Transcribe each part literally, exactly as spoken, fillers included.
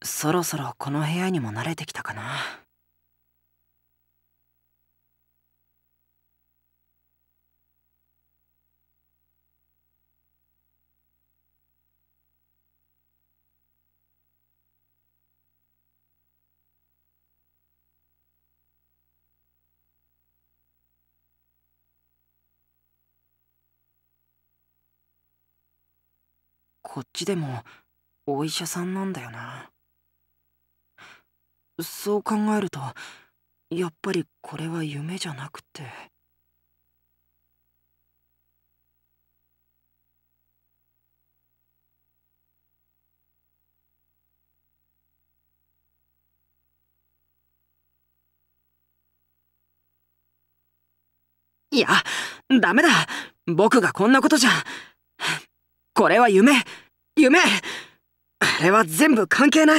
そろそろこの部屋にも慣れてきたかな。こっちでもお医者さんなんだよな。そう考えるとやっぱりこれは夢じゃなくて。いや、ダメだ。僕がこんなことじゃ。これは夢、夢。あれは全部関係ない。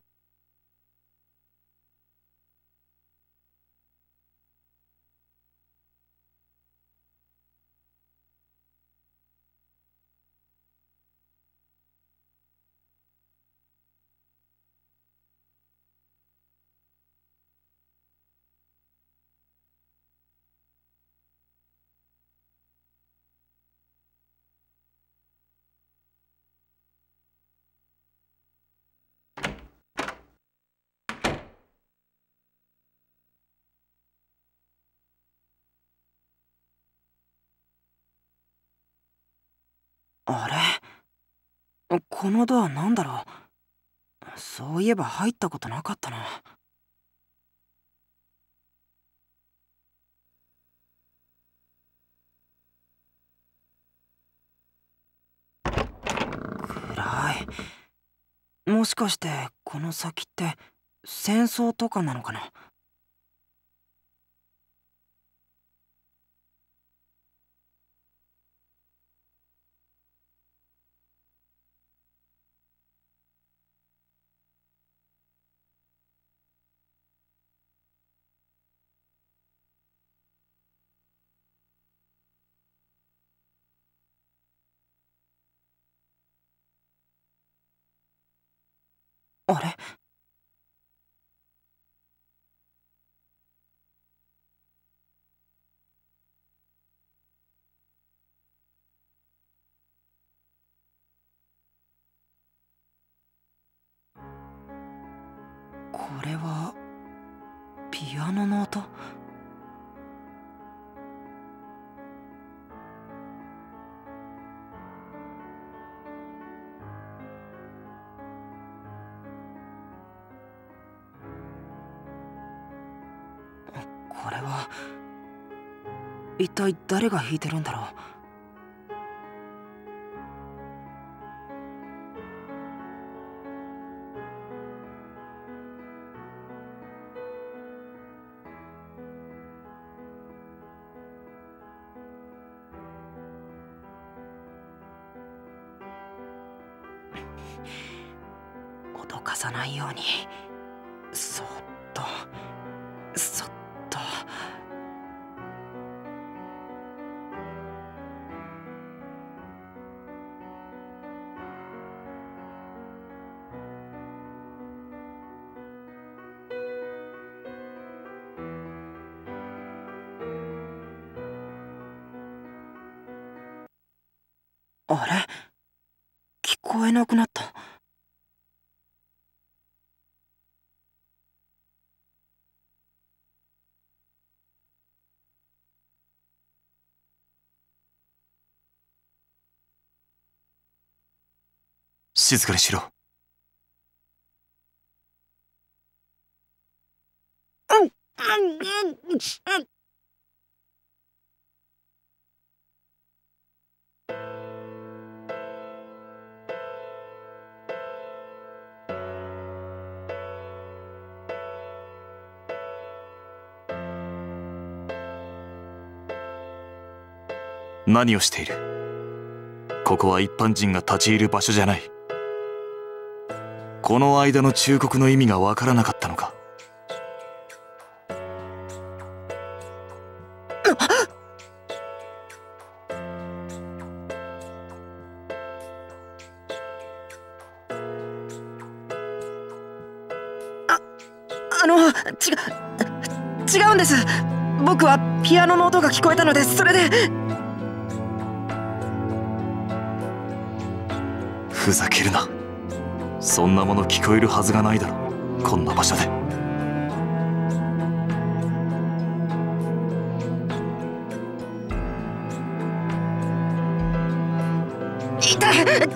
あれ、このドアなんだろう。そういえば入ったことなかったな。暗い。もしかしてこの先って戦争とかなのかな。あれ、これはピアノの音。これは一体誰が弾いてるんだろう。脅かさないようにそっとそっと。あれ、聞こえなくなった。 静かにしろ。 うんうんうんうん。 何をしている？ここは一般人が立ち入る場所じゃない。この間の忠告の意味がわからなかったのか？ あの、ちが、違うんです。僕はピアノの音が聞こえたので、それで。 ふざけるな。そんなもの聞こえるはずがないだろ、こんな場所で。 痛い。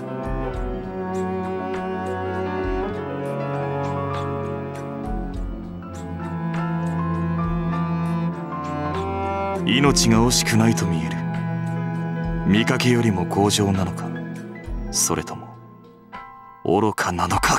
命が惜しくないと見える。見かけよりも強情なのか、それとも愚かなのか。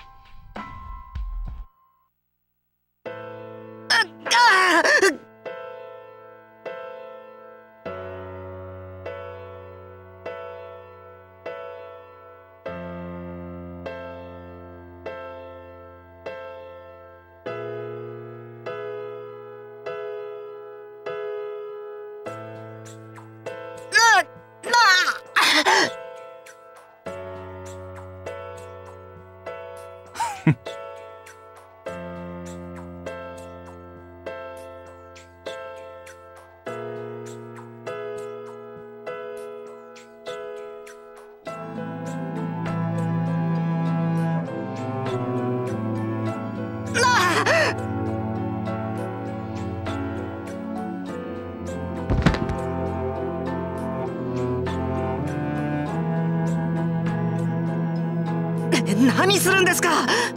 何するんですか。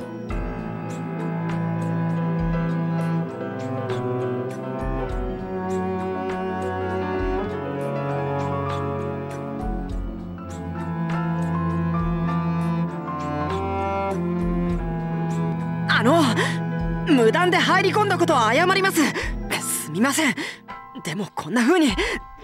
あの、無断で入り込んだことは謝ります。すみません。でもこんな風に。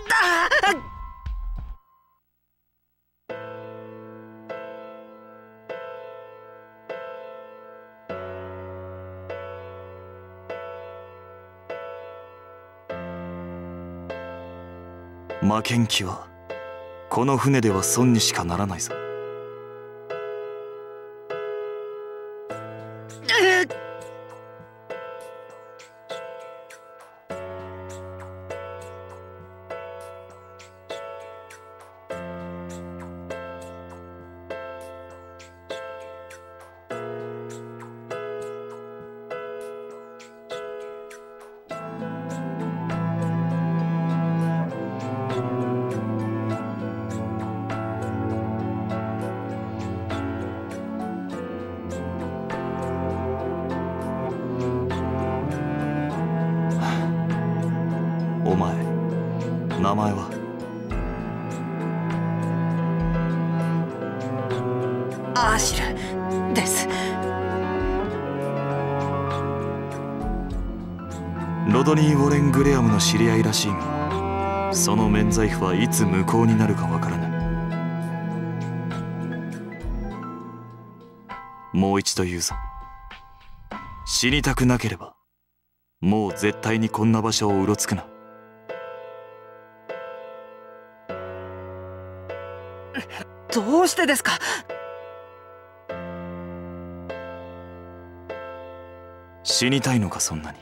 負けん気はこの船では損にしかならないぞ。お前、名前は？ アーシルです。 ロドニー・ウォレン・グレアムの知り合いらしいが、その免罪符はいつ無効になるかわからない。もう一度言うぞ。死にたくなければもう絶対にこんな場所をうろつくな。 どうしてですか？ 死にたいのか、そんなに。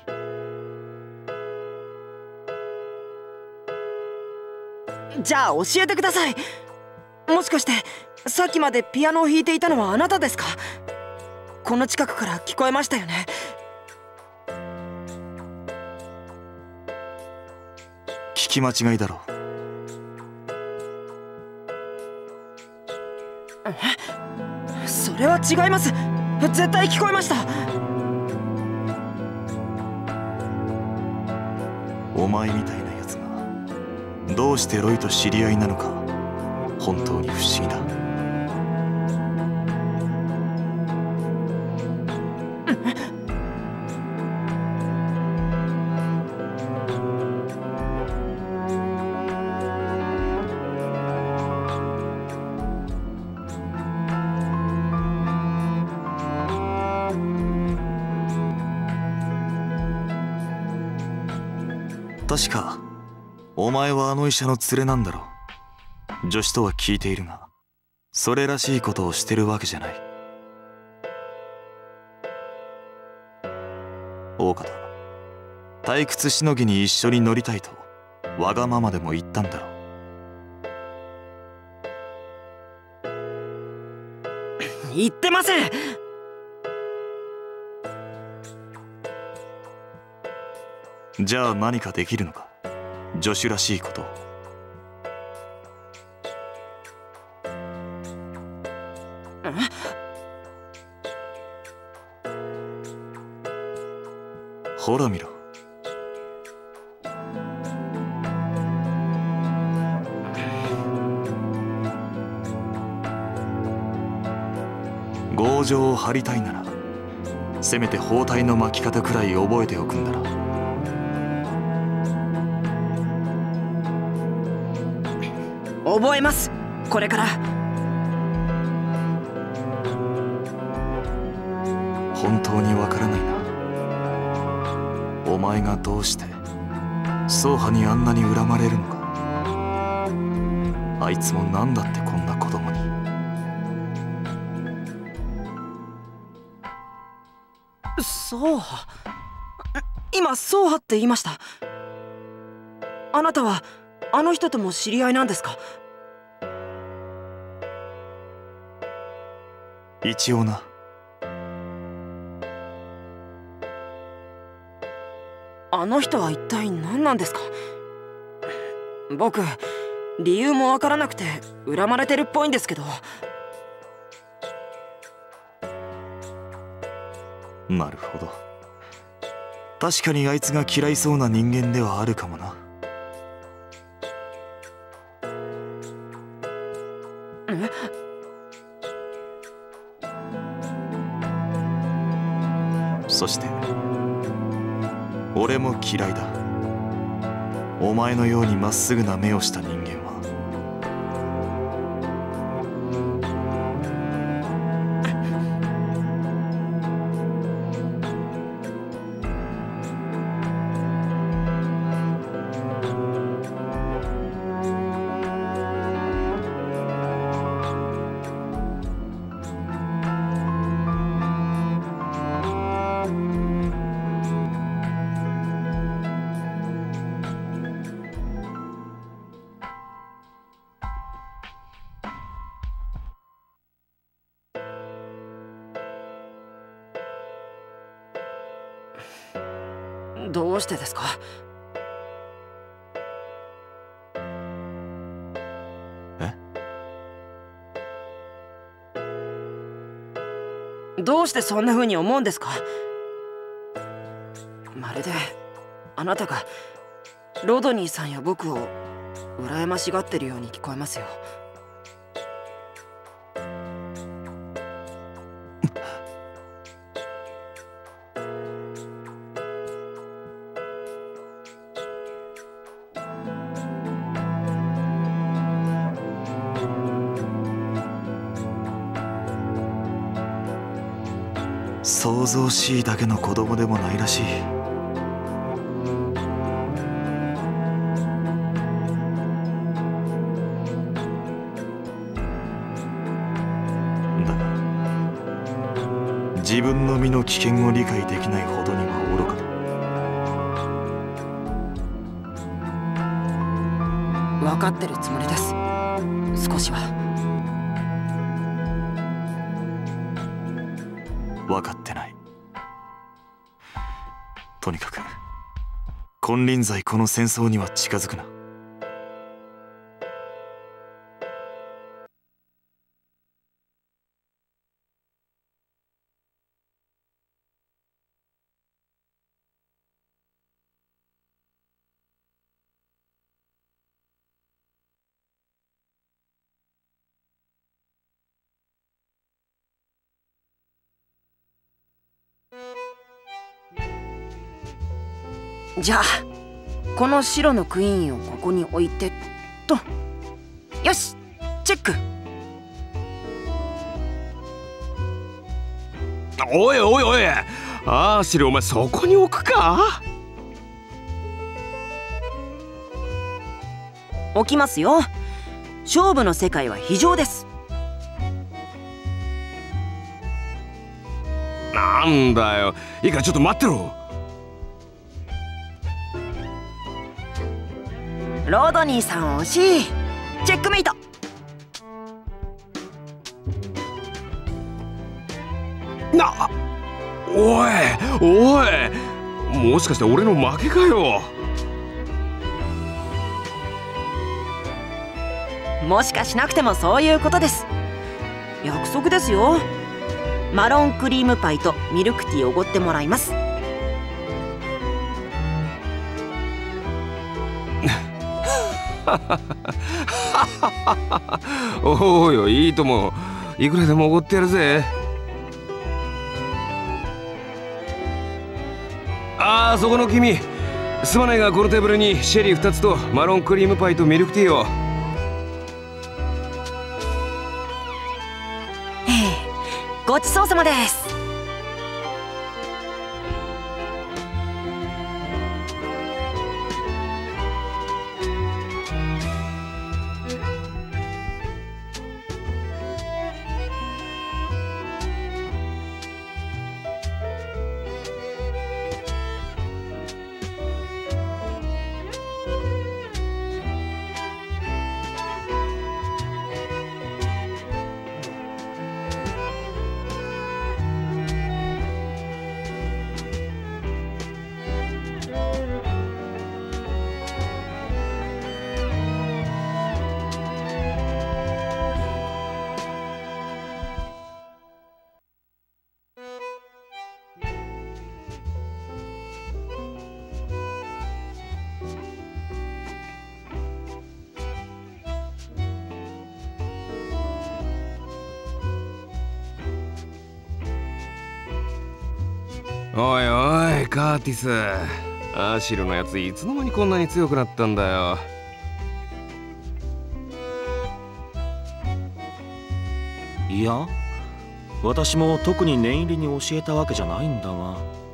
じゃあ教えてください。もしかしてさっきまでピアノを弾いていたのはあなたですか？この近くから聞こえましたよね。 聞き間違いだろう。 それは違います。絶対聞こえました。 お前みたいなやつがどうしてロイと知り合いなのか、本当に不思議だ。確かお前はあの医者の連れなんだろう。助手とは聞いているが、それらしいことをしてるわけじゃない。 大方、退屈しのぎに一緒に乗りたいとわがままでも言ったんだろう。 言ってません。 じゃあ何かできるのか、助手らしいことを。ほら見ろ。強情を張りたいなら、せめて包帯の巻き方くらい覚えておくんだな。 覚えます、これから。 本当にわからないな。お前がどうして宗派にあんなに恨まれるのか。あいつも何だってこんな子供に。 宗派？今宗派って言いました。あなたはあの人とも知り合いなんですか？ 一応な。 あの人は一体何なんですか？僕理由もわからなくて恨まれてるっぽいんですけど。 なるほど。確かにあいつが嫌いそうな人間ではあるかもな。 え？ そして俺も嫌いだ。お前のようにまっすぐな目をした人間は。 どうしてですか？ え？ どうしてそんな風に思うんですか？まるであなたがロドニーさんや僕を羨ましがってるように聞こえますよ。 騒々しいだけの子供でもないらしい。だが自分の身の危険を理解できないほどには愚かだ。分かってるつもりです、少しは。 分かってない。とにかく金輪際この戦争には近づくな。 じゃあこの白のクイーンをここに置いてっと。よし、チェック。 おいおいおい、アーシェル、お前そこに置くか？ 置きますよ。勝負の世界は非常です。 なんだよ、いいからちょっと待ってろ。 ロードニーさん惜しい。チェックメイト。 な、おいおい、もしかして俺の負けかよ。 もしかしなくてもそういうことです。約束ですよ。マロンクリームパイとミルクティーおごってもらいます。 おおよ、いいとも。いくらでもおごってやるぜ。ああ、そこの君、すまないがこのテーブルにシェリーふたつとマロンクリームパイとミルクティーを。 ええ、ごちそうさまです。 おいおい、カーティス、アーシルのやついつの間にこんなに強くなったんだよ。 いや、私も特に念入りに教えたわけじゃないんだが。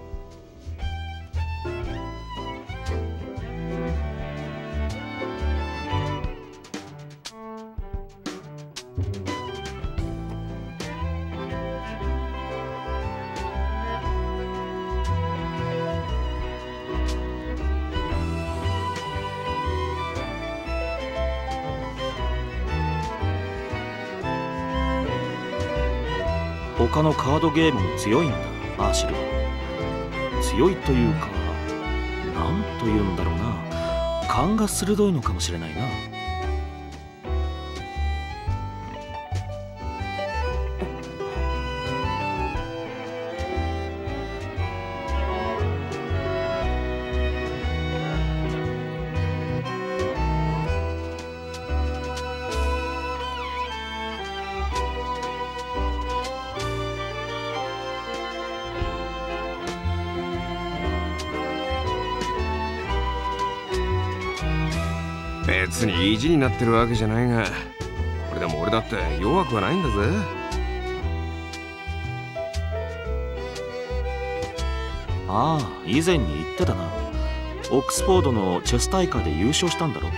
他のカードゲームも強いんだ、アーシルは。強いというか、なんというんだろうな、勘が鋭いのかもしれないな。 別に意地になってるわけじゃないが、これでも俺だって弱くはないんだぜ。 ああ、以前に言ってたな。オックスフォードのチェス大会で優勝したんだろ。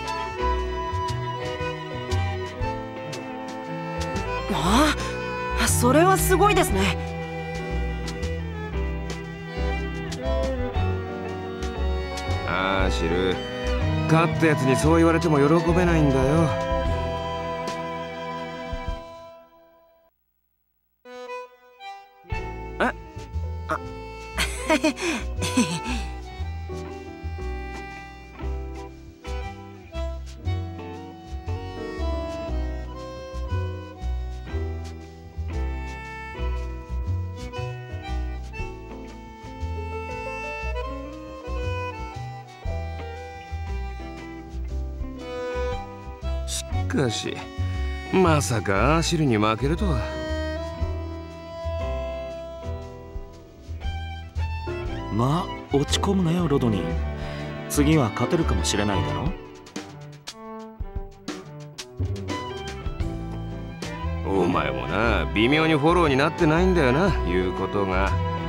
ああ、それはすごいですね。 アーシル、勝ったやつにそう言われても喜べないんだよ。 え、あしかし、まさかアーシルに負けるとは。 まあ、落ち込むなよ、ロドニー。次は勝てるかもしれないだろ。 お前もな、微妙にフォローになってないんだよな、言うことが。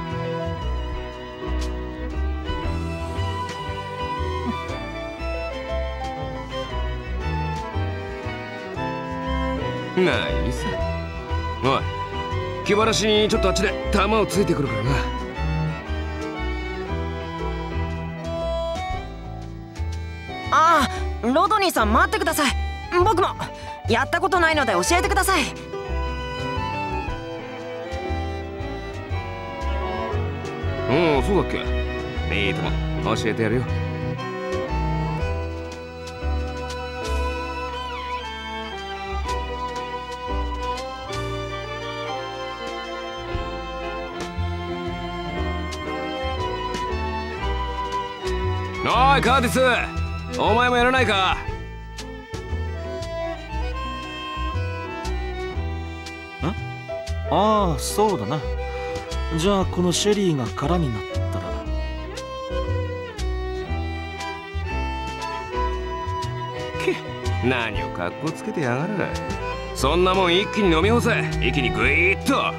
まあいいさ。おい、気晴らしにちょっとあっちで弾をついてくるからな。 ああ、 ロドニーさん待ってください。僕もやったことないので教えてください。 うん、そうだっけ。いいとも教えてやるよ。おいカーティス、お前もやらないか。 ん？ああ、そうだな。じゃあこのシェリーが空になったら。 け、何を格好つけてやがる。そんなもん一気に飲み干せ。一気にグイーッと。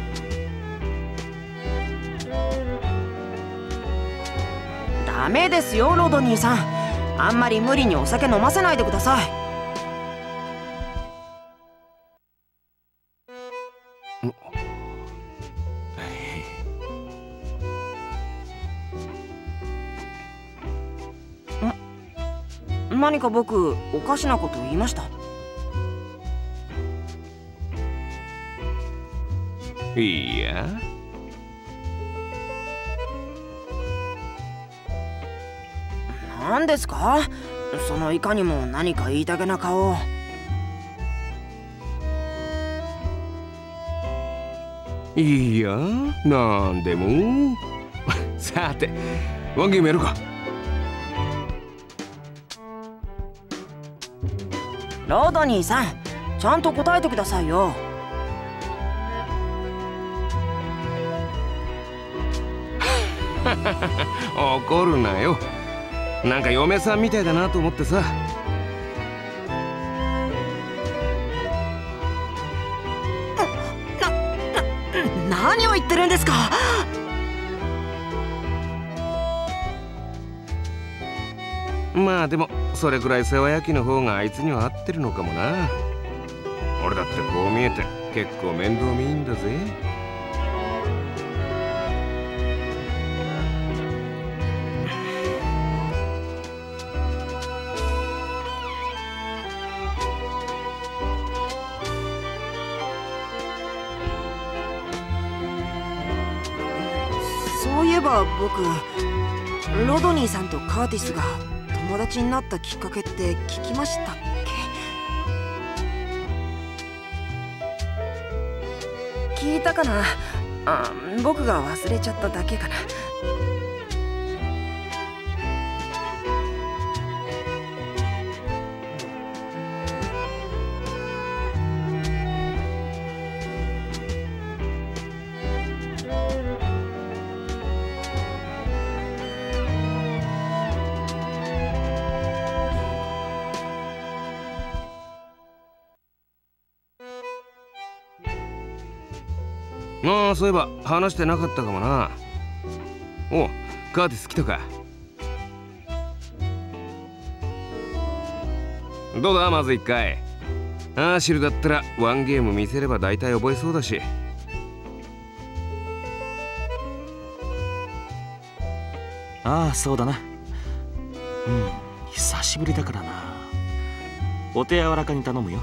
ダメですよロドニーさん。あんまり無理にお酒飲ませないでください。ん？何か僕おかしなこと言いました？ いや。 何ですかそのいかにも何か言いたげな顔。 いや、なんでも。さてワンゲームやるか。 ロドニーさんちゃんと答えてくださいよ。 怒るなよ。なんか嫁さんみたいだなと思ってさ。 な、な、何を言ってるんですか。 まあでもそれくらい世話焼きの方があいつには合ってるのかもな。俺だってこう見えて結構面倒見いいんだぜ。 そういえば僕ロドニーさんとカーティスが友達になったきっかけって聞きましたっけ？聞いたかなあ。僕が忘れちゃっただけかな。 ああ、そういえば話してなかったかもな。おう、カーティス来たか。どうだまず一回。アーシルだったらワンゲーム見せれば大体覚えそうだし。 ああ、そうだな。うん、久しぶりだからな。お手柔らかに頼むよ。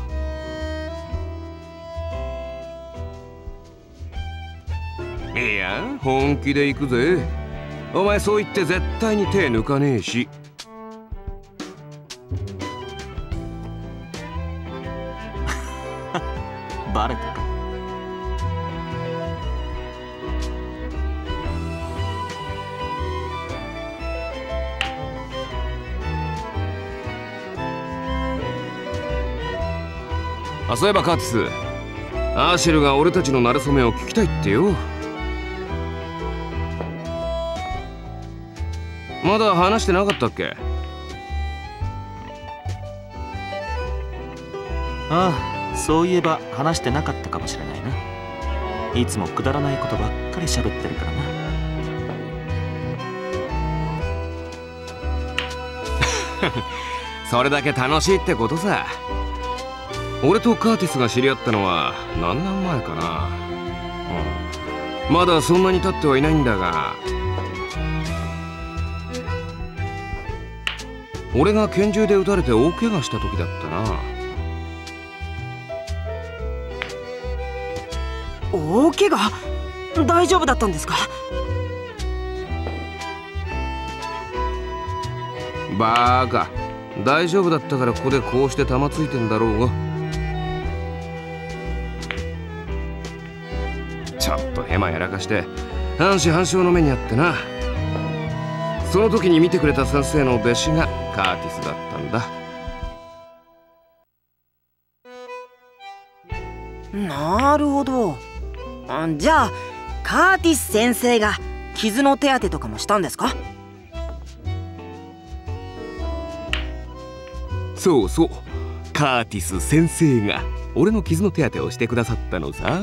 いや、本気で行くぜ。お前そう言って絶対に手抜かねえし。 バレたか。 あ、そういえばカーティス、アーシェルが俺たちの馴れ初めを聞きたいってよ。まだ話してなかったっけ？ ああ、そういえば話してなかったかもしれないな。いつもくだらないことばっかり喋ってるからな。 それだけ楽しいってことさ。俺とカーティスが知り合ったのは何年前かな。うん、まだそんなに経ってはいないんだが。 俺が拳銃で撃たれて大怪我した時だったな。 大怪我？大丈夫だったんですか？ バーカ、大丈夫だったからここでこうして弾ついてんだろうが。ちょっとヘマやらかして半死半生の目にあってな。その時に見てくれた先生の弟子がカーティスだったんだ。 なるほど。じゃあカーティス先生が傷の手当てとかもしたんですか？ そうそう、カーティス先生が俺の傷の手当てをしてくださったのさ。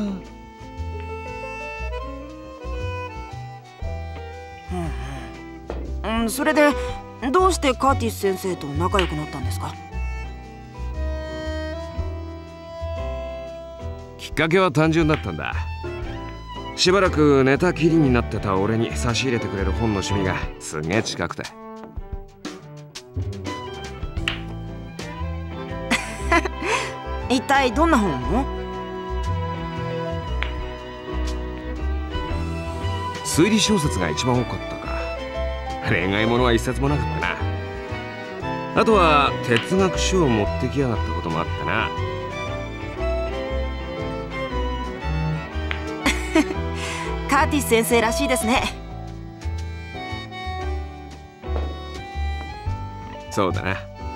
うんうん、それでどうしてカーティス先生と仲良くなったんですか？ きっかけは単純だったんだ。しばらく寝たきりになってた俺に差し入れてくれる本の趣味がすげえ近くて。 一体どんな本を？ 推理小説が一番多かったか。恋愛ものは一冊もなかったな。あとは哲学書を持ってきやがったこともあったな。 カーティス先生らしいですね。 そうだな。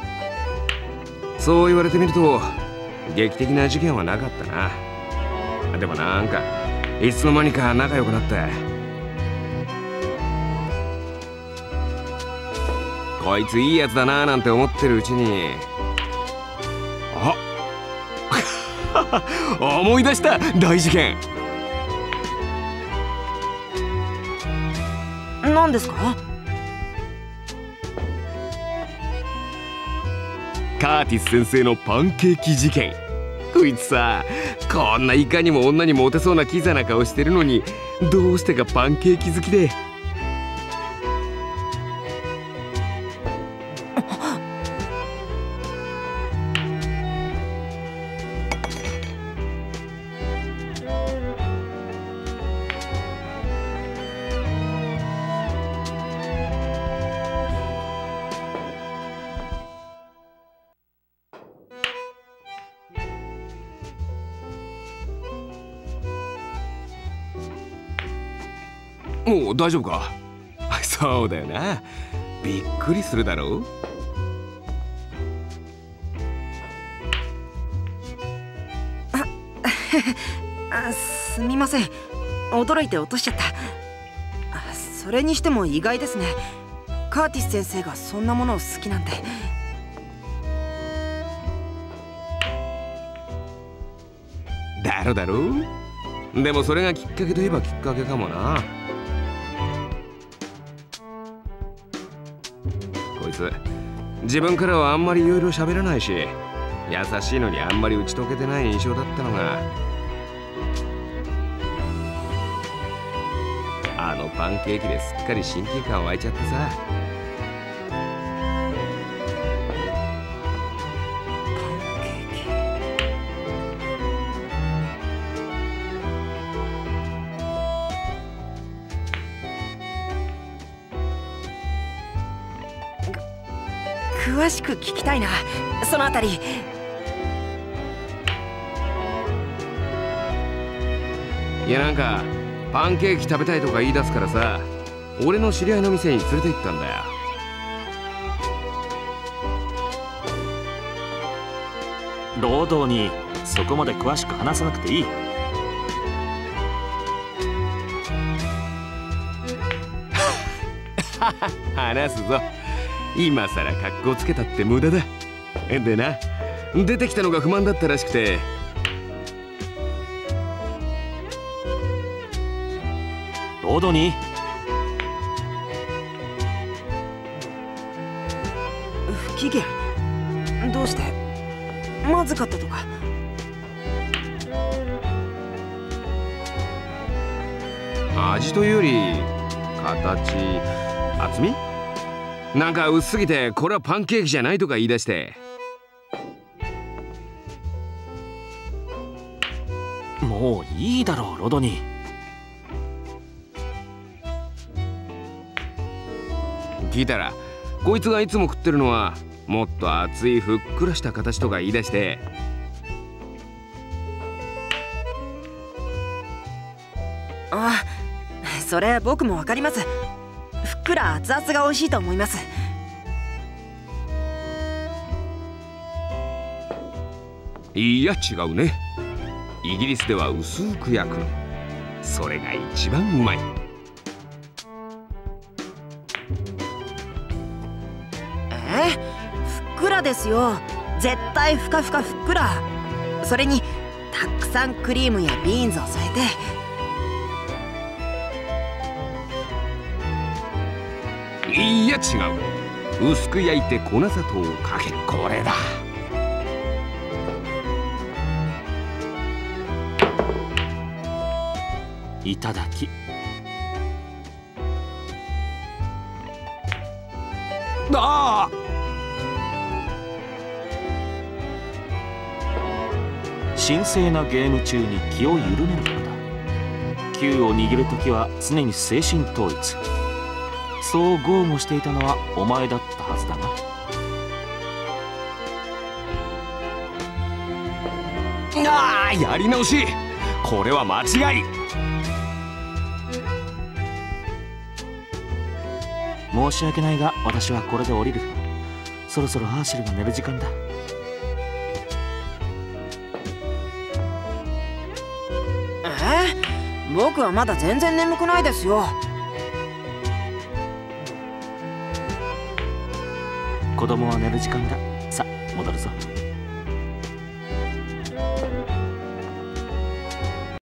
そう言われてみると劇的な事件はなかったな。でもなんかいつの間にか仲良くなって、こいついいやつだなーなんて思ってるうちに、あ思い出した、大事件。 何ですか？ カーティス先生のパンケーキ事件。こいつさ、こんないかにも女にモテそうなキザな顔してるのに、どうしてかパンケーキ好きで。もう大丈夫か？そうだよな。びっくりするだろう。 あすみません、驚いて落としちゃった。それにしても意外ですね。カーティス先生がそんなものを好きなんて。 だろだろ。でもそれがきっかけといえばきっかけかもな。こいつ自分からはあんまりいろいろ喋らないし、優しいのにあんまり打ち解けてない印象だったのが、あのパンケーキですっかり親近感湧いちゃってさ。 詳しく聞きたいな、そのあたり。 いや、なんかパンケーキ食べたいとか言い出すからさ、俺の知り合いの店に連れて行ったんだよ。 労働にそこまで詳しく話さなくていい。 話すぞ。今さら格好つけたって無駄だ。でな、出てきたのが不満だったらしくて。 労働に不機嫌？どうして？まずかったとか？ 味というより形、厚み？ なんか薄すぎてこれはパンケーキじゃないとか言い出して。 もういいだろうロドニー。 聞いたらこいつがいつも食ってるのはもっと厚いふっくらした形とか言い出して。 あ、それ僕もわかります。ふっくら熱々が美味しいと思います。 いや違うね。イギリスでは薄く焼くの、それが一番うまい。 えー、ふっくらですよ。絶対ふかふかふっくら。それにたくさんクリームやビーンズを添えて。いや違う。薄く焼いて粉砂糖をかける、これだ。 いただき。 ああ、 神聖なゲーム中に気を緩めるからだ。球を握るときは常に精神統一。そう豪語していたのはお前だったはずだが。 ああ、やり直し。これは間違い。 申し訳ないが私はこれで降りる。そろそろアーシェルが寝る時間だ。 えー、僕はまだ全然眠くないですよ。 子供は寝る時間だ。さあ戻るぞ。